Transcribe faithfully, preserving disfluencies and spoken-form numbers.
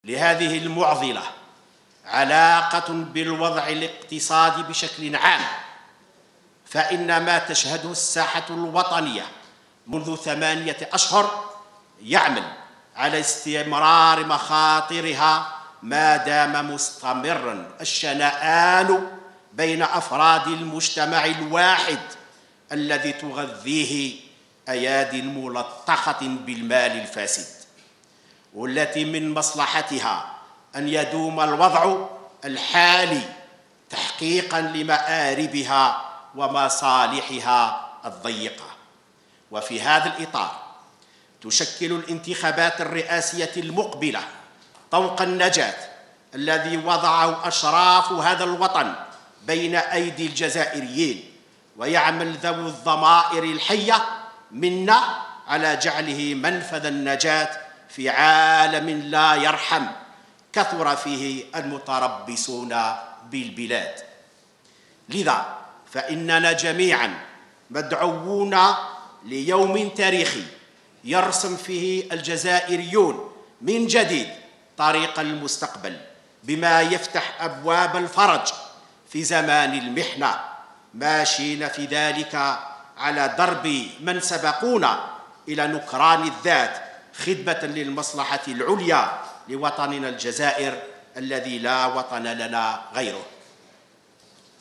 لهذه المعضلة علاقة بالوضع الاقتصادي بشكل عام، فإن ما تشهده الساحة الوطنية منذ ثمانية أشهر يعمل على استمرار مخاطرها ما دام مستمرا الشنآن بين أفراد المجتمع الواحد الذي تغذيه أيادي ملطخة بالمال الفاسد، والتي من مصلحتها أن يدوم الوضع الحالي تحقيقاً لمآربها ومصالحها الضيقة. وفي هذا الإطار تشكل الانتخابات الرئاسية المقبلة طوق النجاة الذي وضعه أشراف هذا الوطن بين أيدي الجزائريين، ويعمل ذوي الضمائر الحية منا على جعله منفذ النجاة في عالم لا يرحم كثر فيه المتربصون بالبلاد. لذا فإننا جميعاً مدعوون ليوم تاريخي يرسم فيه الجزائريون من جديد طريق المستقبل، بما يفتح أبواب الفرج في زمان المحنة، ماشين في ذلك على درب من سبقونا إلى نكران الذات خدمة للمصلحة العليا لوطننا الجزائر الذي لا وطن لنا غيره.